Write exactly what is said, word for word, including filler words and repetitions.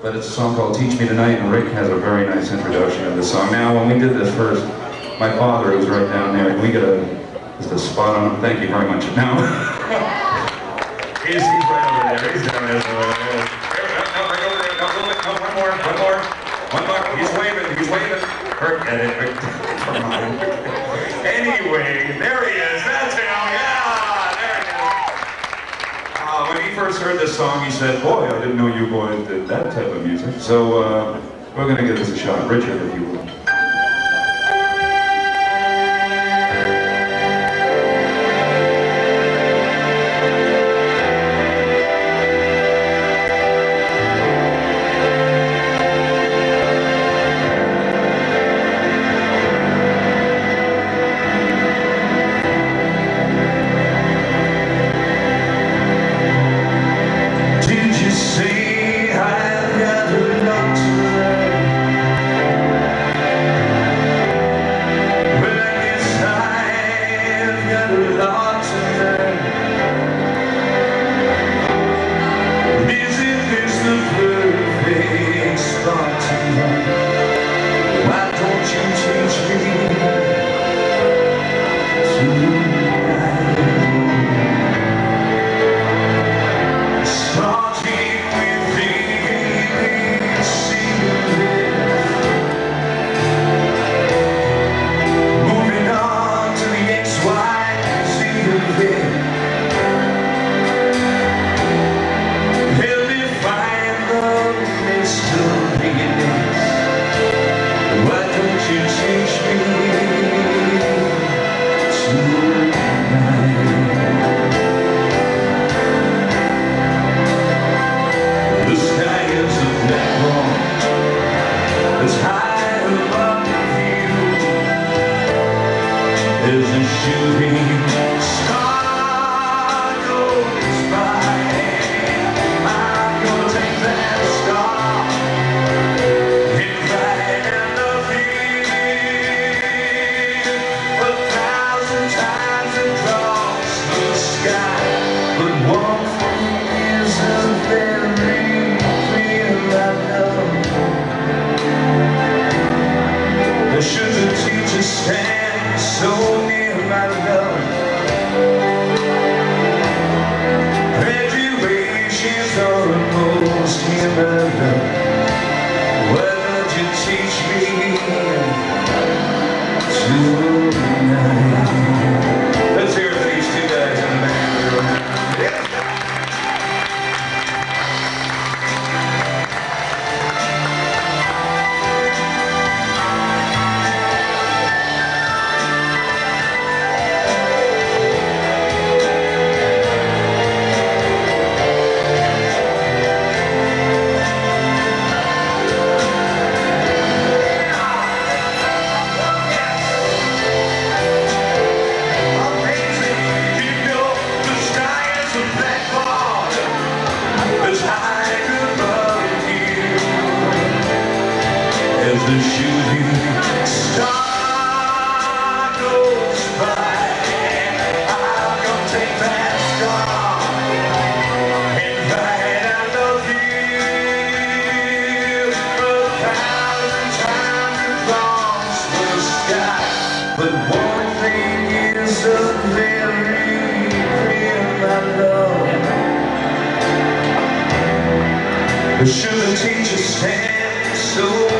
but it's a song called Teach Me Tonight, and Rick has a very nice introduction of the song. Now, when we did this first, my father was right down there. Can we get a, just a spot on him? Thank you very much. Now, he's, he's right over there. He's down there. No, no, right over there. No, a little bit. No, one more, one more, one more. He's waving, he's waving. Rick, get it, Rick. Come on. Anyway, there he is. That's him. Yeah, there he is. Uh, when he first heard this song, he said, boy, I didn't know you boys did that type of music. So uh, we're going to give this a shot. Richard, if you will. The shooting star goes by, I'm gonna take that star and write I love you a thousand times across the sky. But one thing is a very clear, my love. Should the teacher stand so